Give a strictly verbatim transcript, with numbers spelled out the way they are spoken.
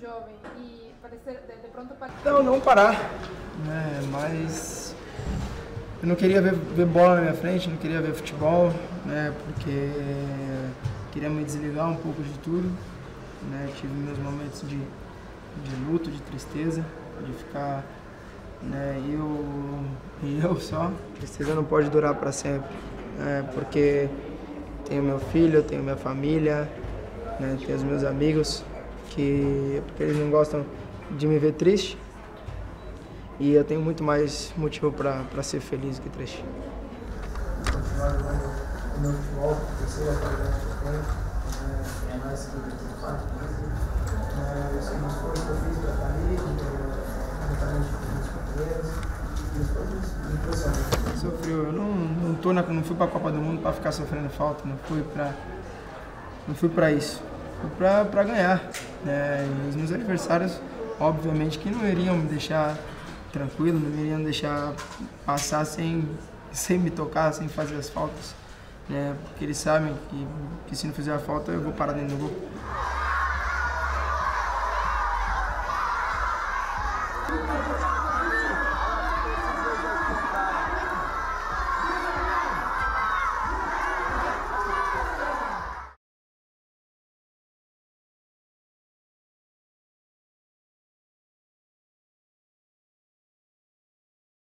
jovem e parecer de, de pronto parar? Não, não parar, né? Mas eu não queria ver, ver bola na minha frente, não queria ver futebol, né? Porque queria me desligar um pouco de tudo, né? Tive meus momentos de, de luto, de tristeza, de ficar, né? Eu e eu só. A tristeza não pode durar para sempre, né? Porque tenho meu filho, tenho minha família, né? Tenho os meus amigos que porque eles não gostam de me ver triste. E eu tenho muito mais motivo para ser feliz que triste. Continuar jogando o meu futebol, terceira qualidade que eu tenho, é mais que o fato disso. Eu sei o esforço que eu fiz para estar ali, juntamente com os meus companheiros, e os outros impressionantes. Sofreu, eu não, não, tô na, não fui para a Copa do Mundo para ficar sofrendo falta, não fui para não fui para isso, fui para ganhar. Né? E os meus adversários, obviamente, que não iriam me deixar tranquilo, não me iriam deixar passar sem, sem me tocar, sem fazer as faltas, né? Porque eles sabem que, que se não fizer a falta eu vou parar dentro do gol.